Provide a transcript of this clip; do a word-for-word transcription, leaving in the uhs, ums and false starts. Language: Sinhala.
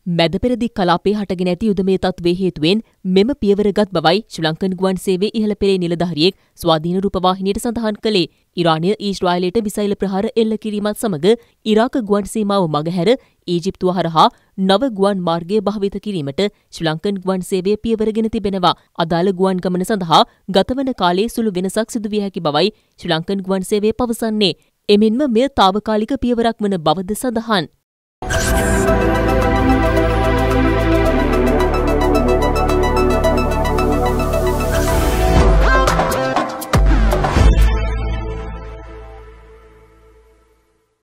මැද පෙරදිග කලාපයේ හටගෙන ඇති යුදමය තත්ත්වයේ හේතුවෙන් මෙම පියවරගත් බවයි ශ්‍රී ලංකන් ගුවන් සේවයේ ඉහළ පෙළේ නිලධාරියෙක් ස්වාධීන රූපවාහිනියට සඳහන් කළේ. ඉරානය ඊශ්‍රායලයට මිසයිල් ප්‍රහාර එල්ල කිරීමත් සමග ඉරාක ගුවන් සීමාව මගහැර ඊජිප්තුව හරහා නව ගුවන් මාර්ගය භාවිත කිරීමට ශ්‍රී ලංකන් ගුවන් සේවය පියවරගෙන තිබෙනවා. අදාළ ගුවන් ගමන සඳහා ගතවන කාලයේ සුළු වෙනසක් සිදු විය හැකි බවයි ශ්‍රී ලංකන් ගුවන් සේවය පවසන්නේ. එමෙන්ම මෙය තාවකාලික පියවරක් වන බවද සඳහන්.